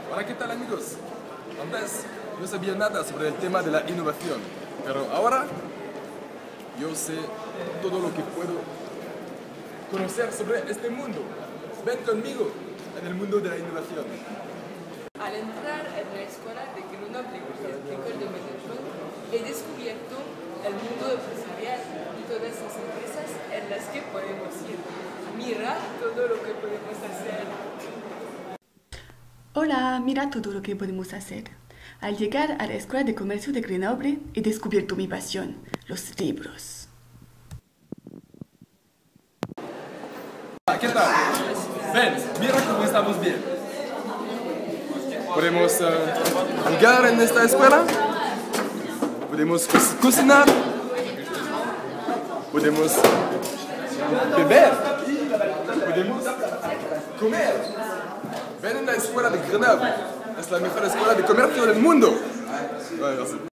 Hola, ¿qué tal amigos? Antes no sabía nada sobre el tema de la innovación, pero ahora yo sé todo lo que puedo conocer sobre este mundo. Ven conmigo en el mundo de la innovación. Al entrar en la escuela de Grenoble École de Management, he descubierto el mundo empresarial y todas las empresas en las que podemos ir. Mira todo lo que podemos hacer. Hola, mira todo lo que podemos hacer. Al llegar a la Escuela de Comercio de Grenoble, he descubierto mi pasión, los libros. ¿Qué tal? Ven, mira cómo estamos bien. Podemos jugar en esta escuela, podemos cocinar, podemos beber, podemos comer. Ven en la escuela de Grenoble, es la mejor escuela de comercio del mundo.